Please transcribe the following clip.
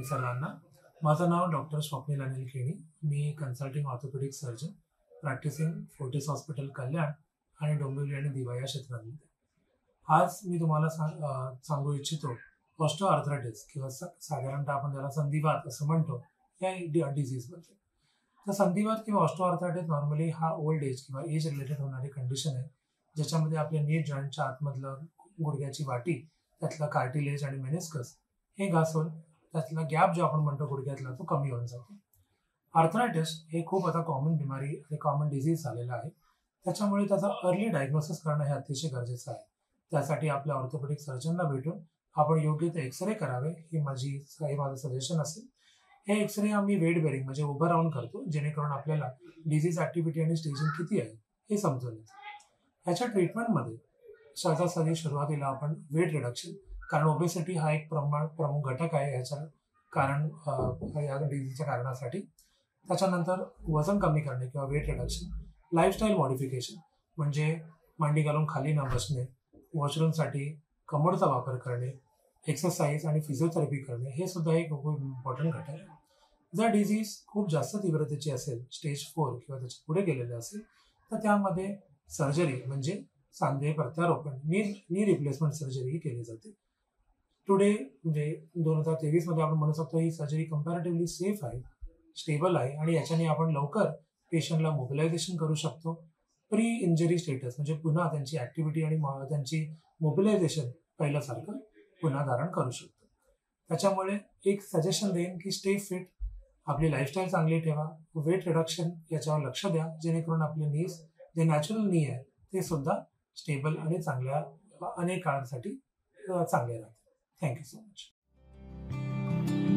सर्वांना. माझं नाव डॉक्टर स्वप्नील अनिल केणी. मी consulting orthopaedic surgeon, practising Fortis hospital Kalyan आणि डोंबिवली आणि दिवा या क्षेत्रामध्ये. आज मी तुम्हाला सांगू इच्छितो ऑस्टिओआर्थरायटिस किंवा साधारणतः आपण त्याला संधिवात असं म्हणतो या डिझीजबद्दल. तर संधिवात किंवा ऑस्टिओआर्थरायटिस नॉर्मली हा ओल्ड एज किंवा एज रिलेटेड होणारी कंडिशन आहे, ज्याच्यामध्ये आपल्या नी जॉईंटच्या आतमधलं गुडघ्याची वाटी, त्यातला कार्टिलेज आणि मेनिस्कस हे घासून त्यातला गॅप जो आपण म्हणतो गुडघ्यातला तो कमी होऊन जातो. आर्थरायटिस हे खूप आता कॉमन बिमारी आणि कॉमन डिझीज झालेला आहे. त्याच्यामुळे त्याचा अर्ली डायग्नोसिस करणं हे अतिशय गरजेचं आहे. त्यासाठी आपल्या ऑर्थोपेडिक सर्जनला भेटून आपण योग्य ते एक्सरे करावे ही माझं सजेशन असेल. हे एक्सरे आम्ही वेट बेरिंग म्हणजे उभं राहून करतो, जेणेकरून आपल्याला डिझीज ऍक्टिव्हिटी आणि स्टेजिंग किती आहे हे समजून येतं. ह्याच्या ट्रीटमेंटमध्ये सहजासहजी सुरुवातीला आपण वेट रिडक्शन, कारण ओबेसिटी हा एक प्रमुख घटक आहे ह्याच्या या डिझीजच्या कारणासाठी. त्याच्यानंतर वजन कमी करणे किंवा वेट रिडक्शन, लाईफस्टाईल मॉडिफिकेशन म्हणजे मांडी घालून खाली न बसणे, वॉशरूमसाठी कमोडचा वापर करणे, एक्सरसाइज आणि फिजिओथेरपी करणे हे सुद्धा एक खूप इम्पॉर्टंट घटक आहे. जर डिझीज खूप जास्त तीव्रतेची असेल, स्टेज 4 किंवा त्याच्या पुढे गेलेले असेल, तर त्यामध्ये सर्जरी म्हणजे सांधे प्रत्यारोपण, नी रिप्लेसमेंट सर्जरी ही केली जाते. टुडे म्हणजे 2023 मध्ये आपण म्हणू शकतो ही सर्जरी कंपॅरेटिव्हली सेफ आहे, स्टेबल आहे आणि याच्याने आपण लवकर पेशंटला मोबिलायझेशन करू शकतो. प्री इंजरी स्टेटस म्हणजे पुन्हा त्यांची ऍक्टिव्हिटी आणि त्यांची मोबिलायझेशन पहिल्यासारखं पुन्हा धारण करू शकतो. त्याच्यामुळे एक सजेशन देईन की स्टे फिट, आपली लाईफस्टाईल चांगली ठेवा, वेट रिडक्शन याच्यावर लक्ष द्या, जेणेकरून आपले नीज जे नॅचरल नी आहे ते सुद्धा स्टेबल आणि चांगल्या अनेक काळासाठी चांगले राहते. Thank you so much.